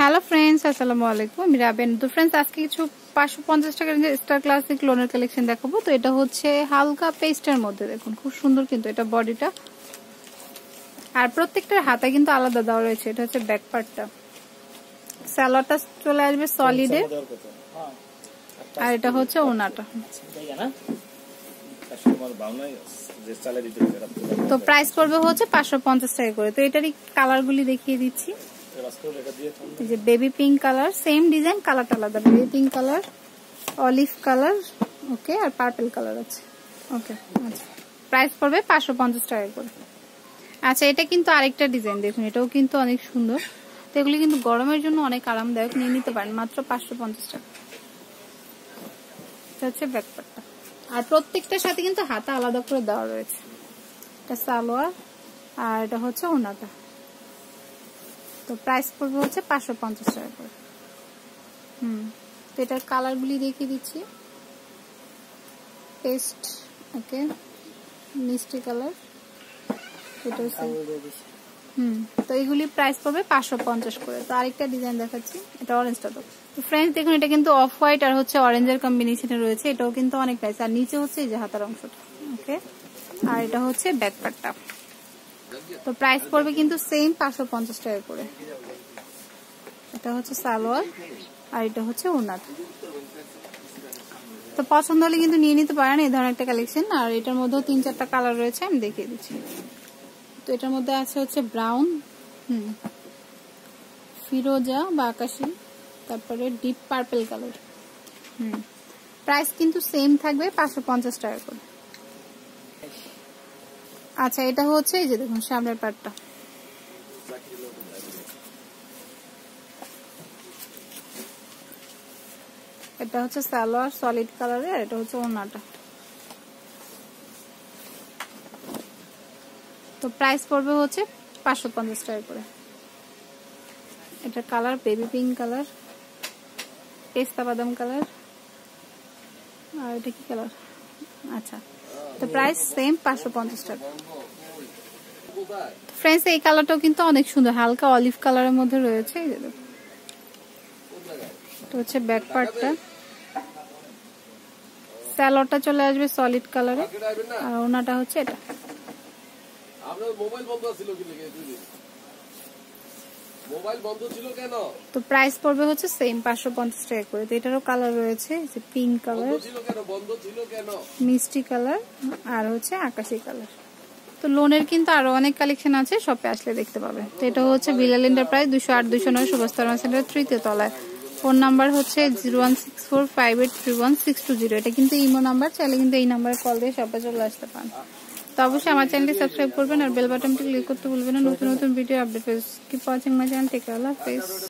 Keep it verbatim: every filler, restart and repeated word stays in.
Hello friends, আসসালামু আলাইকুম। আমি রাবেন। তো ফ্রেন্ডস, আজকে কিছু পাঁচশো পঞ্চাশ টাকার যে স্টার ক্লাসিক লোনের কালেকশন দেখাবো। তো এটা হচ্ছে হালকা পেস্টের মধ্যে, দেখুন খুব সুন্দর কিন্তু এটা বডিটা, আর প্রত্যেকটার হাতে কিন্তু আলাদা দেওয়া রয়েছে। এটা হচ্ছে ব্যাক পার্টটা, সালোয়ারটা চলে আসবে সলিডে, আর এটা হচ্ছে ওনাটা। তো প্রাইস পড়বে হচ্ছে পাঁচশো পঞ্চাশ টাকা করে। তো এটারই কালার গুলি দেখিয়ে দিচ্ছি। এই যে baby pink colour, same design, কালারটা আলাদা। Baby pink colour, olive colour, okay, আর পার্পল কালার আছে। ওকে, আচ্ছা, প্রাইস পড়বে পাঁচশো পঞ্চাশ টাকা করে। আচ্ছা, এটা কিন্তু আরেকটা ডিজাইন, দেখুন এটাও কিন্তু অনেক সুন্দর। তো এগুলি কিন্তু গরমের জন্য অনেক আরামদায়ক, নিয়ে নিতে পারেন মাত্র পাঁচশো পঞ্চাশ টাকা। এটা হচ্ছে ব্যাকপার্টটা, আর প্রত্যেকটার সাথে কিন্তু হাতা আলাদা করে দেওয়া রয়েছে। এটা সালোয়ার, আর এটা হচ্ছে ওনাটা। তো প্রাইস পড়বে হচ্ছে পাঁচশো পঞ্চাশ টাকা করে। হুম তো এটার কালার গুলি দেখিয়ে দিচ্ছি। পেস্ট, ওকে, মিষ্টি কালার, এটা হচ্ছে হুম তো এগুলি প্রাইস পড়বে পাঁচশো পঞ্চাশ করে। তো আরেকটা ডিজাইন দেখাচ্ছি, এটা অরেঞ্জটা। তো ফ্রেন্ডস দেখুন, এটা কিন্তু অফ হোয়াইট আর হচ্ছে অরেঞ্জের কম্বিনেশনে রয়েছে। এটাও কিন্তু অনেক প্রাইস, আর নিচে হচ্ছে এই যে হাতার অংশটা, ওকে, আর এটা হচ্ছে ব্যাক পার্টটা। তো প্রাইস পড়বে কিন্তু সেম পাঁচশো পঞ্চাশ টাকা করে। এটা হচ্ছে সালোয়ার, আর এটা হচ্ছে ওনার। তো পছন্দ হলে কিন্তু নিয়ে নিতে পারেন এই ধরনের একটা কালেকশন। আর এটার মধ্যেও তিন চারটা কালার রয়েছে, আমি দেখিয়ে দিচ্ছি। তো এটার মধ্যে আছে হচ্ছে ব্রাউন, হুম ফিরোজা বা আকাশি, তারপরে ডিপ পার্পল কালার। হুম প্রাইস কিন্তু সেম থাকবে পাঁচশো পঞ্চাশ টাকা করে। আচ্ছা, এটা হচ্ছে এই যে দেখুন সামনের পার্টটা, এটা হচ্ছে সালোয়ার সলিড কালারের, আর এটা হচ্ছে ওড়নাটা। তো প্রাইস পড়বে হচ্ছে পাঁচশো পঞ্চাশ টাকা করে। এটা কালার বেবি পিঙ্ক কালার, পেস্তা বাদাম কালার, আর এটা কি কালার? আচ্ছা, তো প্রাইস সেম পাঁচশো পঞ্চাশ টাকা। ফ্রেন্ডস, এই কালারটাও কিন্তু অনেক সুন্দর, হালকা অলিভ কালারের মধ্যে রয়েছে। তো হচ্ছে ব্যাক পার্টটা, সালোয়ারটা চলে আসবে সলিড কালারে, আর ওনাটা হচ্ছে এটা। তো প্রাইস পড়বে হচ্ছে সেম পাঁচশো পঞ্চাশ টাকা করে। তো এটারও কালার রয়েছে, পিঙ্ক কালার, মিষ্টি কালার, আর হচ্ছে আকাশি কালার। তো লোনের কিন্তু আরো অনেক কালেকশন আছে, শপে আসলে দেখতে পাবেন। তো এটা হচ্ছে বিলাল এন্টারপ্রাইজ, দুশো আট দুশো নয় সুভাষতারণা সেন্টার তৃতীয় তলায়। ফোন নাম্বার হচ্ছে zero one six four five eight three one six two zero. এটা কিন্তু ইমো নাম্বার, চাইলে কিন্তু এই নাম্বারে কল দিয়ে শপে চলে আসতে পারেন। তো অবশ্যই আমার চ্যানেলটি সাবস্ক্রাইব করবেন, আর বেল বাটনটি ক্লিক করতে ভুলবেন না নতুন নতুন video update page. Keep watching my channel. Take care, আল্লাহ হাফেজ।